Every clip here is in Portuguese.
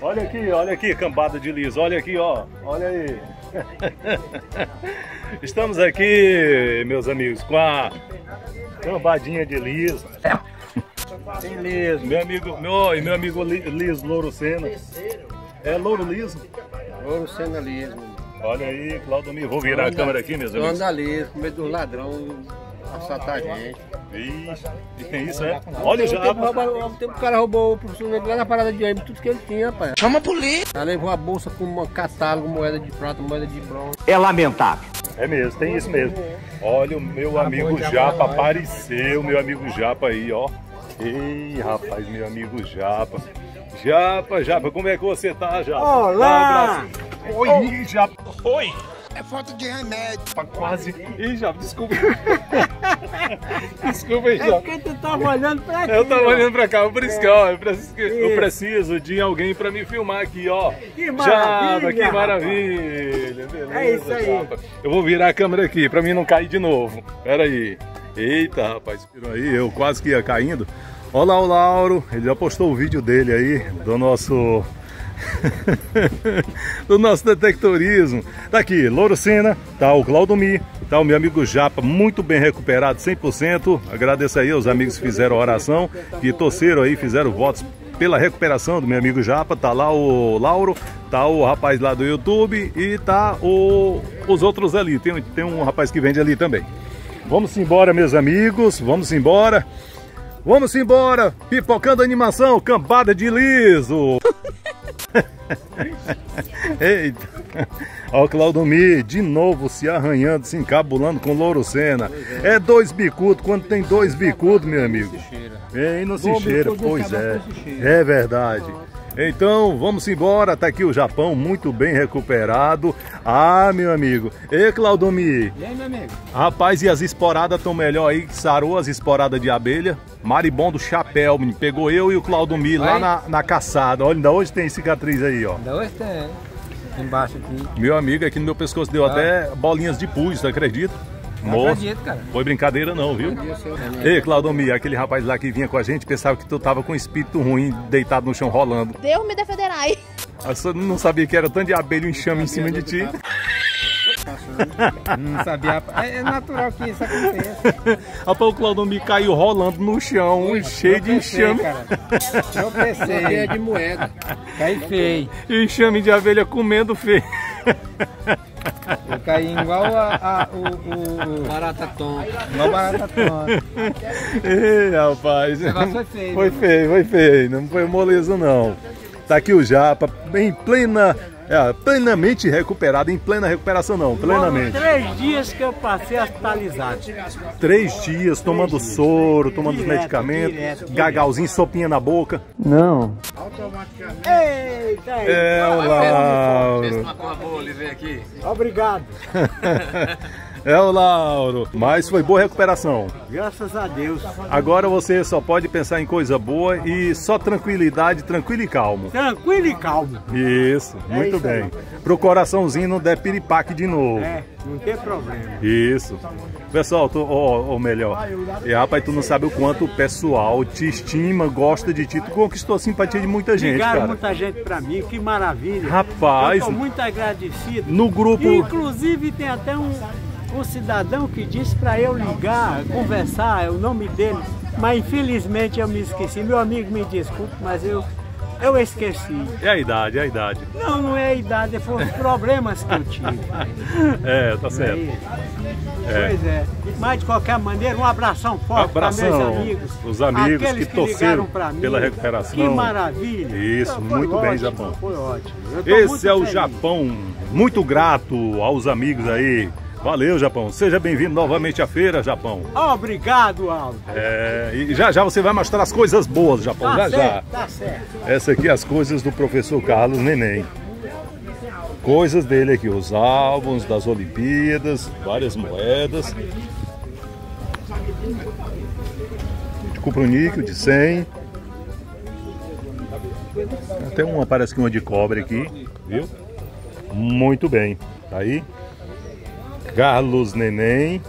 Olha aqui, cambada de liso, olha aqui, ó, olha aí. Estamos aqui, meus amigos, com a cambadinha de liso. Tem liso, meu amigo liso, Louro Sena. É Louro liso? Louro Sena liso. Olha aí, Claudomir, vou virar a câmera aqui, meus amigos. Anda liso, com medo dos ladrões assaltar a gente. Ixi, e tem isso, é? Olha já. O tempo o cara roubou o professor lá na parada de ônibus, tudo que ele tinha, rapaz. Chama a polícia! Ela levou a bolsa com um catálogo, moeda de prata, moeda de bronze. É lamentável. É mesmo, tem isso mesmo. Olha, o meu amigo Japa apareceu, meu amigo Japa aí, ó. Ei, rapaz, meu amigo Japa. Japa, como é que você tá, Japa? Olá! Oi, Japa. Oi! É falta de remédio. Quase. Ih, Japa, desculpa. Desculpa aí, É Japa. porque tu tava olhando pra aqui. Eu tava olhando pra cá, por isso que, ó, eu preciso de alguém pra me filmar aqui, ó. Que maravilha! Japa, que maravilha! Beleza, é isso aí. Japa. Eu vou virar a câmera aqui, pra mim não cair de novo. Pera aí. Eita, rapaz, viram aí? Eu quase que ia caindo. Olha lá o Lauro, ele já postou o vídeo dele aí, do nosso... do nosso detectorismo. Tá aqui, Louro Sena, tá o Claudomir, tá o meu amigo Japa, muito bem recuperado, 100%. Agradeço aí aos amigos que fizeram a oração, que torceram aí, fizeram votos pela recuperação do meu amigo Japa. Tá lá o Lauro, tá o rapaz lá do YouTube e tá os outros ali. Tem um rapaz que vende ali também. Vamos embora, meus amigos, vamos embora. Vamos embora, pipocando animação, cambada de liso. Eita, ó o Claudomir de novo se arranhando, se encabulando com Louro Sena. É dois bicudos, quando tem dois bicudos, meu amigo. E não se cheira, pois é. É verdade. Então, vamos embora, tá aqui o Japão, muito bem recuperado. Ah, meu amigo. E Claudomir? E aí, meu amigo? Rapaz, e as esporadas estão melhor aí, que sarou as esporadas de abelha. Maribondo chapéu, menino. Pegou eu e o Claudomir lá na caçada. Olha, ainda hoje tem cicatriz aí, ó. Ainda hoje tem, embaixo aqui. Meu amigo, aqui no meu pescoço deu até bolinhas de pus, tu acredita? Não acredito, cara. Foi brincadeira não, viu? Ei, Claudomir, aquele rapaz lá que vinha com a gente pensava que tu tava com um espírito ruim deitado no chão rolando. Deus me defenderai. Eu não sabia que era tanto de abelha e enxame em cima de ti. Não sabia. É natural que isso aconteça. Rapaz, o Claudomir caiu rolando no chão, cheio de enxame. Eu pensei. É de moeda. Cai feio. E enxame de abelha comendo feio. Eu caí igual o barata tonta. Igual barata tonta. Ei, rapaz. O negócio foi feio. Foi feio. Não foi moleza, não. Tá aqui o Japa, em plenamente recuperado, em plena recuperação não, plenamente. 3 dias que eu passei hospitalizado. 3 dias tomando soro, tomando os medicamentos, direto. gagalzinho, sopinha na boca. Não. Eita! É o Lauro. Obrigado. É o Lauro. Mas foi boa recuperação. Graças a Deus. Agora você só pode pensar em coisa boa e só tranquilidade, tranquilo e calmo. Tranquilo e calmo. Isso, muito isso bem. aí. Pro coraçãozinho não der piripaque de novo. É, não tem problema. Isso. Pessoal, ou melhor, rapaz, tu não sabe o quanto o pessoal te estima, gosta de ti. Tu conquistou a simpatia de muita gente, Ligaram cara. muita gente pra mim, que maravilha. Rapaz, eu tô muito agradecido. no grupo... Inclusive tem até um cidadão que disse pra eu ligar, conversar, é o nome dele, mas infelizmente eu me esqueci. Meu amigo, me desculpe, mas eu esqueci. É a idade, é a idade. Não é a idade, foram os problemas que eu tive. É, tá certo. Pois é. Mas de qualquer maneira, um abração forte para meus amigos. Os amigos Aqueles que torceram pra mim, pela recuperação. Que maravilha. Isso, Foi muito ótimo, bem, Japão. Foi ótimo. Esse é o Japão, muito grato aos amigos aí. Valeu, Japão. Seja bem-vindo novamente à feira, Japão. Obrigado, Aldo. E já você vai mostrar as coisas boas, Japão. Já. Tá certo. Essa aqui é as coisas do professor Carlos Neném. Coisas dele aqui, os álbuns das Olimpíadas, várias moedas. De cupro-níquel, de 100. Até uma, parece que uma de cobre aqui, viu? Muito bem. Tá aí. Carlos Neném.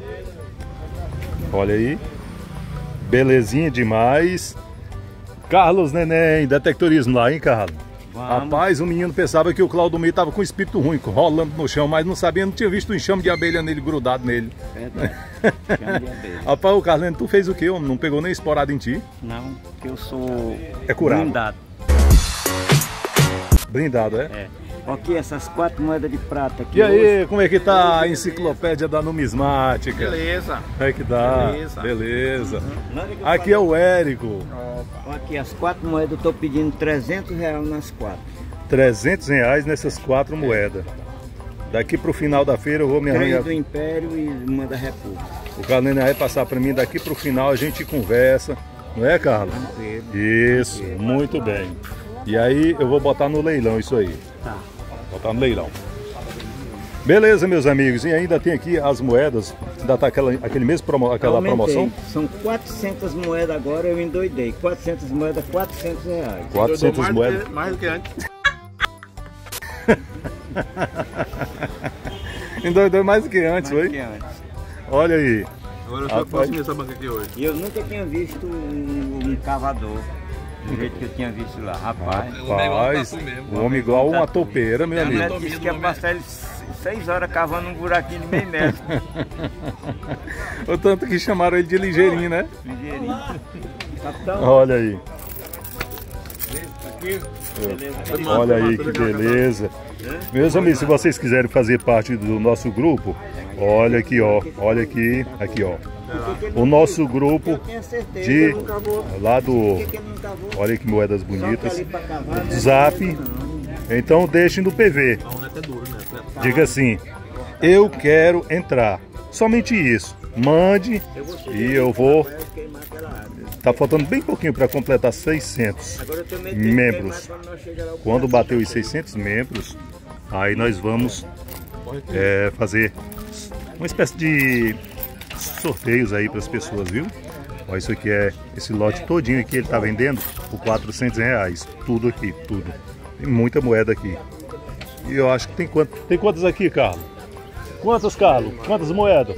Olha aí. Belezinha demais. Carlos Neném, detectorismo lá, hein, Carlos? Rapaz, o menino pensava que o Claudomir tava com espírito ruim, rolando no chão, mas não sabia, não tinha visto um enxame de abelha nele, grudado nele. Verdade. Enxame de abelha. Rapaz, o Carleno, tu fez o quê, homem? Não pegou nem esporada em ti? Não, porque eu sou curado. blindado. Blindado, é? É. Aqui essas 4 moedas de prata aqui. E aí, como é que tá a enciclopédia da numismática? Beleza. Como é que tá? Beleza. Beleza. Aqui é o Érico. Aqui as 4 moedas eu tô pedindo R$300 nas 4. R$300 nessas 4 moedas. Daqui pro final da feira eu vou me 3 arranjar. do Império e uma da República. O Carleno vai passar para mim, daqui pro final a gente conversa. Não é, Carlos? Isso, muito bem. E aí eu vou botar no leilão isso aí. Tá. Botar no leilão. Beleza, meus amigos. E ainda tem aqui as moedas. Ainda tá aquele mesmo aquela Aumentei. promoção? São 400 moedas agora, eu endoidei. 400 moedas, R$400. 400 moedas. Mais do que antes. Endoidou mais do que antes, Mais foi? do que antes. Olha aí. Agora eu só posso assumir essa banca aqui hoje. E eu nunca tinha visto um cavador do jeito que eu tinha visto lá. Rapaz, Rapaz, o homem igual uma topeira, meu a amigo. mulher disse que ia passar ele 6 horas cavando um buraquinho de meio metro. O tanto que chamaram ele de ligeirinho, né? Ligeirinho. Capitão, Olha aí. beleza. Olha aí que beleza. Meus amigos, se vocês quiserem fazer parte do nosso grupo, olha aqui, ó. Olha aqui, aqui, ó. O nosso grupo Eu tenho certeza de que ele não cavou. lá do. Por que ele não cavou? Olha que moedas Só que bonitas. ali pra cavar, né? Zap. Então deixem no PV. Diga assim: eu quero entrar. Somente isso. Mande e eu vou. Queimar aquela água. Tá faltando bem pouquinho para completar 600 Agora eu tenho medo de membros. queimar quando nós chegar lá, o Quando braço. bater os 600 membros, aí nós vamos fazer uma espécie de sorteios aí para as pessoas, viu? Ó, isso aqui é esse lote todinho aqui, ele tá vendendo por R$400. Tudo aqui, tudo. Tem muita moeda aqui. E eu acho que tem quantas aqui, Carlos? Quantas, Carlos? Quantas moedas?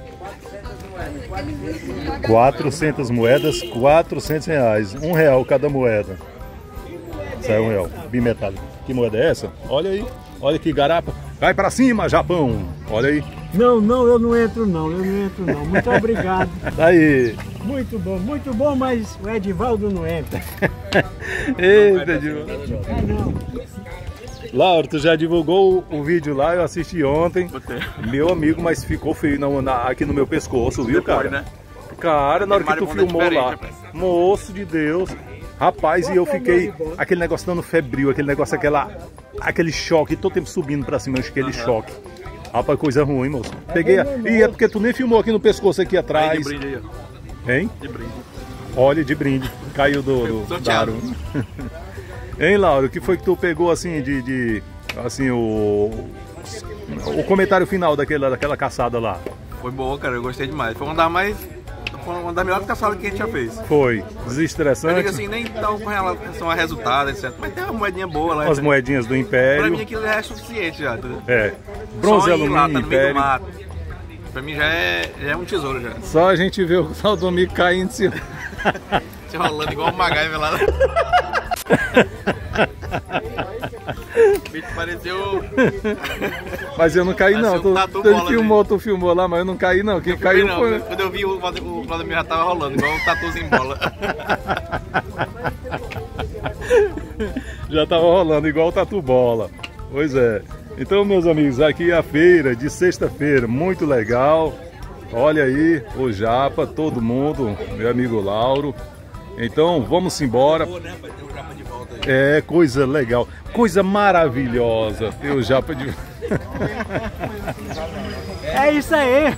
400 moedas, R$400. R$1 cada moeda. Sai R$1. Bimetálico. Que moeda é essa? Olha aí. Olha que garapa. Vai pra cima, Japão. Olha aí. Não, eu não entro não, Muito obrigado. Aí. Muito bom, mas o Edivaldo não entra. Eita, Edivaldo. É não. Laura, tu já divulgou o vídeo lá, eu assisti ontem. Meu amigo, mas ficou feio aqui no meu pescoço, viu, cara? Né? Cara, na hora que tu filmou lá, moço de Deus, rapaz, e eu fiquei, aquele negócio dando febril, aquele negócio, aquele choque, todo tempo subindo pra cima, aquele choque. Rapaz, coisa ruim, moço. Peguei, e é porque tu nem filmou aqui no pescoço, aqui atrás. De brinde aí, ó. Hein? De brinde. Olha, de brinde, caiu do Sorteado. Daro. Hein, Laura, o que foi que tu pegou, assim, assim, o comentário final daquela caçada lá? Foi boa, cara. Eu gostei demais. Foi uma das melhores caçadas que a gente já fez. Foi Eu desestressante. digo assim, nem tava com relação a resultado, etc. Mas tem uma moedinha boa lá. As moedinhas do Pra mim Império. aquilo já é suficiente já. Entendeu? É. Bronze, Só ir lá, alumínio, tá no meio do Império. mato. Pra mim já é um tesouro já. Só a gente vê o Claudomir caindo. Se rolando igual o MacGyver lá. O bicho pareceu. Mas eu não caí não. Pareceu um tatu bola, Tu filmou lá, mas eu não caí não. Quem caiu Não, foi. quando eu vi o Claudomir já tava rolando, igual um tatuzinho bola. Já tava rolando igual o Tatu Bola. Pois é. Então, meus amigos, aqui é a feira de sexta-feira, muito legal. Olha aí, o Japa, todo mundo, meu amigo Lauro. Então, vamos embora. É, coisa legal, coisa maravilhosa. Ter o Japa de... É isso aí.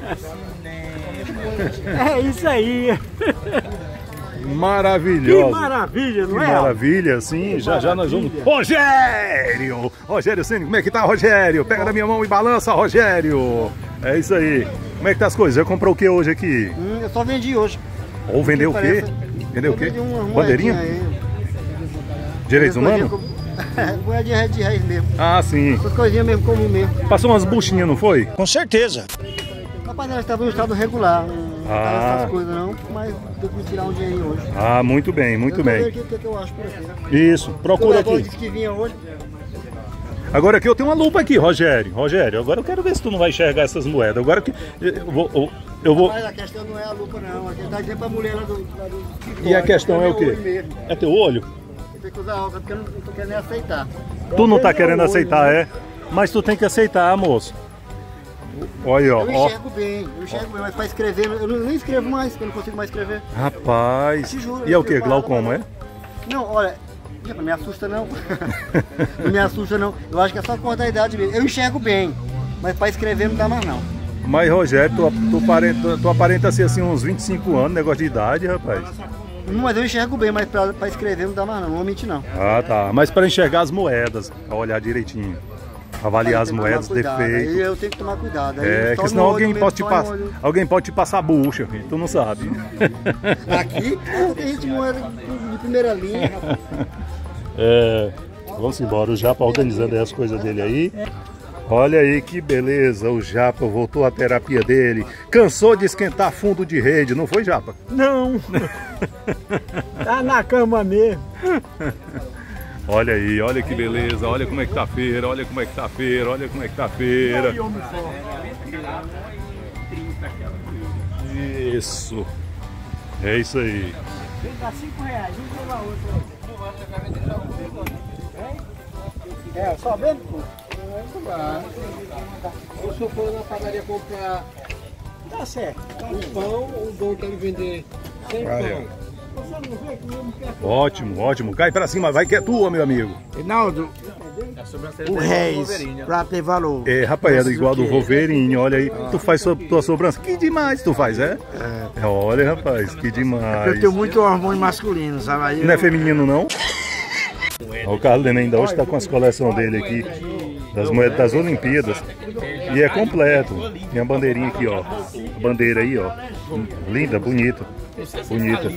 É isso aí. Maravilhosa. Que maravilha, não Que é? maravilha, sim. Já nós vamos. Rogério! Rogério Ceni, como é que tá, Rogério? Pega na minha mão e balança, Rogério. É isso aí. Como é que tá as coisas? Já comprou o que hoje aqui? Eu só vendi hoje. Ou vendeu o quê? Vendeu o quê? Vendi uma Bandeirinha? moedinha aí. Direitos humanos? Moedinha de reis mesmo. Ah, sim. Essas coisinhas mesmo comum mesmo. Passou umas buchinhas, não foi? Com certeza. Rapaz, nós estávamos em estado regular. Não essas coisas não, mas tem que tirar um dinheirinho hoje. Ah, muito bem, muito bem. O que eu acho por aqui. Isso, procura aqui. Disse que vinha hoje. Agora aqui eu tenho uma lupa aqui, Rogério. Rogério, agora eu quero ver se tu não vai enxergar essas moedas. Agora que eu vou... Mas a questão não é a lupa não, a questão tá dizendo pra mulher lá do E a questão é o quê? É teu olho? Tem que usar óculos porque eu não tô querendo aceitar. Tu não tá querendo aceitar, é? Mas tu tem que aceitar, moço. Olha, ó. Eu enxergo bem, mas pra escrever, eu nem escrevo mais, porque eu não consigo mais escrever. Rapaz. Te juro, E é o que? Glaucoma, é? Não, olha, não me assusta não. Não me assusta não. Eu acho que é só cor da idade mesmo. Eu enxergo bem, mas pra escrever não dá mais não. Mas, Rogério, tu aparenta ser assim uns 25 anos, negócio de idade, rapaz. Não, mas eu enxergo bem, mas pra escrever não dá mais não, não vou mentir não. Ah, tá. Mas para enxergar as moedas, pra olhar direitinho. Avaliar as moedas, defeitos. Aí eu tenho que tomar cuidado. É, que senão alguém pode te passar bucha, filho. Tu não sabe. Aqui tem gente de moeda de primeira linha. É, vamos embora. O Japa organizando aí as coisas dele aí. Olha aí que beleza, o Japa voltou à terapia dele. Cansou de esquentar fundo de rede, não foi, Japa? Não. Tá na cama mesmo. Olha aí, olha que beleza, olha como é que tá a feira, olha como é que tá a feira, olha como é que tá a feira. Isso. É isso aí. Dá R$5, vamos levar outra. É, só vendo, pô? Se o senhor for na padaria comprar Tá certo. um pão, o dono quer me vender 100 pão. Você não vê que eu não quero. Ótimo, ótimo. Cai pra cima, vai que é tua, meu amigo. Reinaldo, o Reis, pra ter valor. É, rapaz, é igual do Wolverine, olha aí. Tu faz tua sobrança. Que demais tu faz, é? É. Olha, rapaz, que demais. Eu tenho muito hormônio masculino, sabe? Aí Não é feminino, não? Ó, o Carlos Lena ainda hoje tá com as coleções dele aqui, das moedas das Olimpíadas. E é completo. Tem a bandeirinha aqui, ó. A bandeira aí, ó. Linda, bonita. Bonita.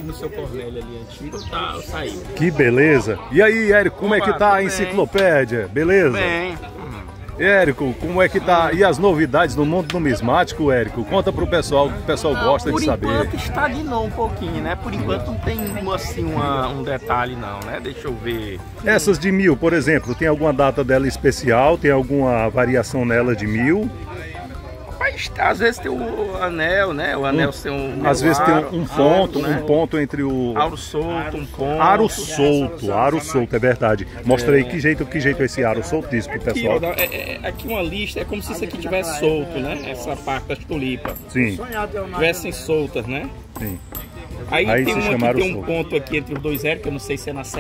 Que beleza. E aí, Érico, como é que tá a enciclopédia? Beleza? Bem. Érico, como é que tá? E as novidades do mundo numismático, Érico? Conta pro pessoal, que o pessoal gosta de saber. Por enquanto estagnou um pouquinho, né? Por enquanto não tem assim um detalhe não, né? Deixa eu ver. Essas de 1000, por exemplo, tem alguma data dela especial? Tem alguma variação nela de 1000? Rapaz, às vezes tem o anel, né? O anel tem um. Às vezes tem um ponto, né? um ponto entre o... Aro solto, um ponto. Aro solto, é verdade. Mostra aí que jeito é esse aro solto, diz pro Aqui, pessoal. ó, aqui uma lista, é como se isso aqui tivesse solto, né? Essa parte das tulipas. Sim, Tivessem soltas, né? sim. Aí Aí tem se uma chamaram que tem um solto. ponto aqui entre os dois zeros, que eu não sei se é na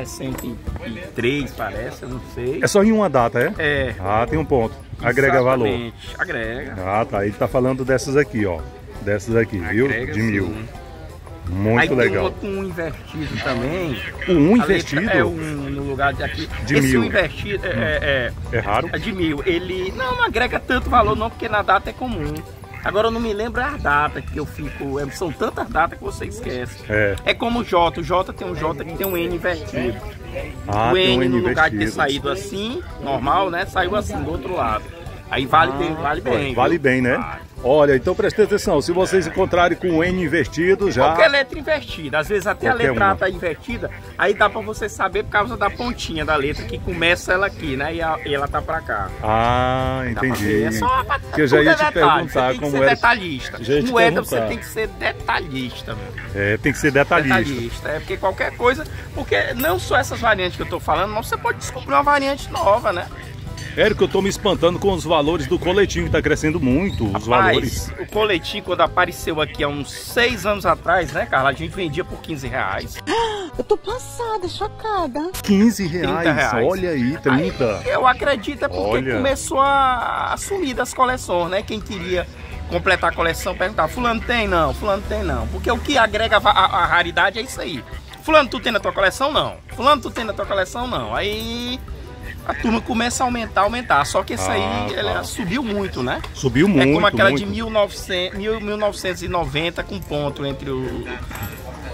63, parece, eu não sei. É só em uma data, é? É. Ah, tem um ponto. Agrega valor. Exatamente, agrega. Ah, tá. Ele tá falando dessas aqui, ó. Dessas aqui, viu? Agrega, De 1000. sim. Muito Aí legal. tem um invertido também. Um A invertido? letra é um no lugar de aqui. De Esse 1000. um invertido É raro? é de 1000. Ele não agrega tanto valor não, porque na data é comum. Agora eu não me lembro as datas que eu fico. São tantas datas que você esquece. É como o J. O J tem um J que tem um N invertido. Ah, O tem um N, no N lugar de ter invertido. saído assim, normal, né? Saiu assim do outro lado. Aí vale bem, vale bem. Vale viu? bem, né? Vale. Olha, então presta atenção. Se vocês encontrarem com o N invertido, já... Qualquer letra invertida, às vezes até Qualquer a letra uma. A tá invertida, aí dá pra você saber por causa da pontinha da letra que começa ela aqui, né? E ela tá pra cá. Ah, Dá pra entendi. ver. É só Que eu já tudo ia é te detalhe, perguntar você tem que como ser era. detalhista. Já ia te Moeda você perguntar. tem que ser detalhista, meu. É, tem que ser detalhista. Detalhista, é porque qualquer coisa, porque não só essas variantes que eu tô falando, mas você pode descobrir uma variante nova, né? Érico, eu tô me espantando com os valores do coletinho, que tá crescendo muito, os valores. O coletinho, quando apareceu aqui há uns 6 anos atrás, né, Carla? A gente vendia por R$15. Eu tô passada, chocada. 15 30 reais. Olha aí, 30. Aí, eu acredito é porque Olha. começou a sumir das coleções, né? Quem queria completar a coleção perguntava, fulano tem? Não, fulano tem não. Porque o que agrega a raridade é isso aí. Fulano, tu tem na tua coleção? Não. Fulano, tu tem na tua coleção? Não. Aí a turma começa a aumentar. Só que essa aí, ela subiu muito, né? Subiu muito, É como aquela muito. de 1990 com ponto entre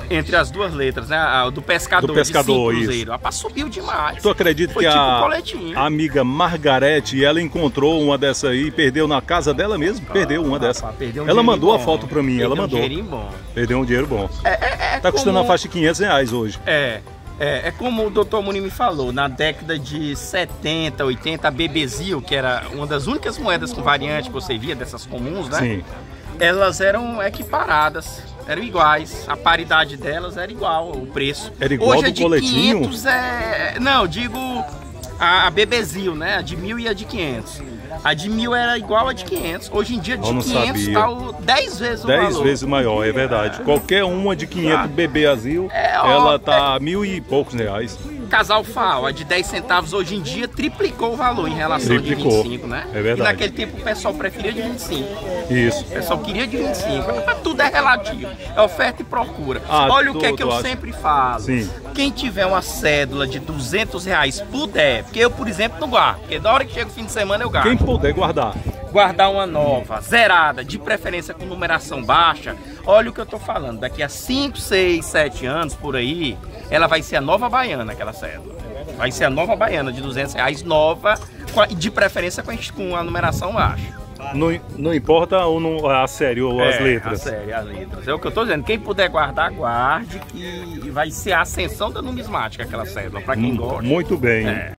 Entre as duas letras, né? Do pescador, Do pescador, de 5 isso. cruzeiros. Rapaz, subiu demais. Tu acredita Foi que tipo a coletinho. amiga Margarete, ela encontrou uma dessa aí e perdeu na casa dela mesmo? Perdeu uma dessa. Rapaz, perdeu um Ela dinheirinho mandou a bom. foto pra mim, ela Perdeu mandou. Um dinheirinho bom. Perdeu um dinheiro bom. Tá custando como- a faixa de R$500 hoje. É como o Dr. Muniz me falou, na década de 70, 80, a Bebezil, que era uma das únicas moedas com variante que você via, dessas comuns, né? Sim. Elas eram equiparadas, eram iguais, a paridade delas era igual, o preço. Era igual Hoje do a de coletinho? 500 Não, eu digo a Bebezil, né? A de 1.000 e a de 500. A de 1.000 era igual a de 500. Hoje em dia, de Eu não 500 sabia. tá 10 vezes o 10 valor. vezes maior, é verdade. Qualquer uma de 500 bebê azul, ela tá R$1.000 e poucos reais. Casal FAO, a de 10 centavos hoje em dia triplicou o valor em relação Triplicou. de 25, né? É verdade. E naquele tempo o pessoal preferia de 25. Isso. O pessoal queria de 25. Tudo é relativo. É oferta e procura. Ah, Olha o que é que tu eu acha? sempre falo. Sim. Quem tiver uma cédula de R$200 puder, porque eu, por exemplo, não guardo. Porque da hora que chega o fim de semana eu gasto. Quem puder guardar. Guardar uma nova, zerada, de preferência com numeração baixa, olha o que eu tô falando. Daqui a 5, 6, 7 anos, por aí, ela vai ser a nova baiana, aquela cédula. Vai ser a nova baiana de R$200, nova, de preferência com a numeração baixa. Não importa ou não, a série ou as letras. A série, as letras. É o que eu tô dizendo. Quem puder guardar, guarde, que vai ser a ascensão da numismática, aquela cédula, para quem gosta. Muito bem. É.